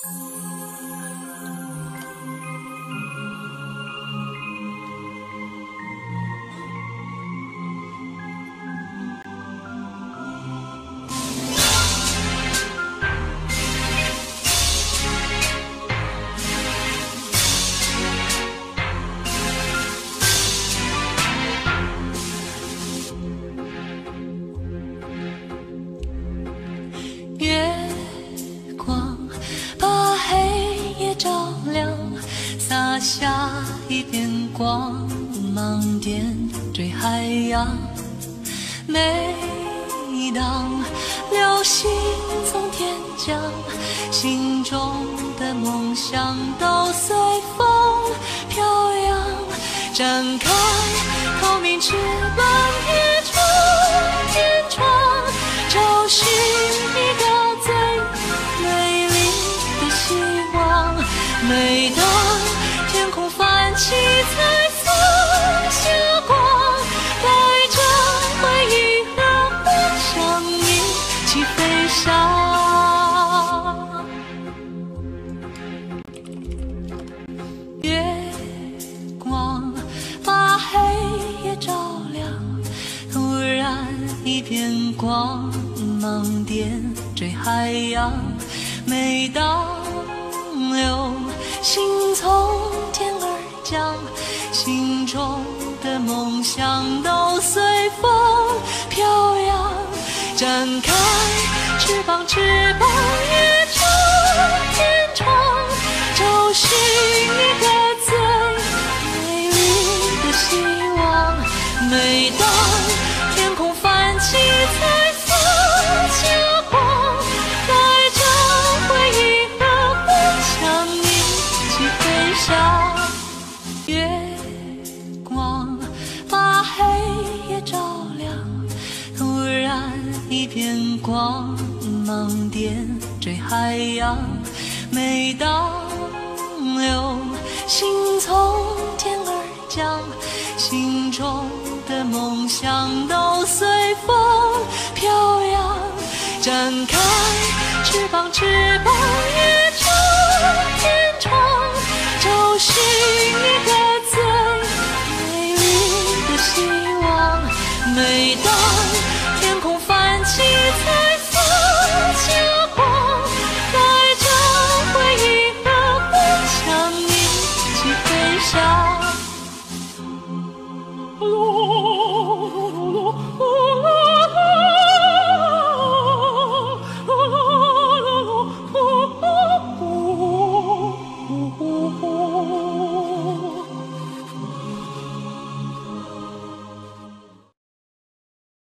洒下一片光芒，点缀海洋。每当流星从天降，心中的梦想都随风飘扬。展开透明翅膀，一闯天窗，找寻一个最美丽的希望。每当天空泛起彩色霞光，带着回忆和幻想一起飞翔。月光把黑夜照亮，突然一片光芒点缀海洋。每当流星从天而降，心中的梦想都随风飘扬。展开翅膀，翅膀也闯天窗，找寻一个最美丽的希望。每当天空泛起彩色霞光，带着回忆和幻想一起飞翔。月光把黑夜照亮，突然一片光芒点缀海洋。每当流星从天而降，心中的梦想都随风飘扬。展开翅膀，翅膀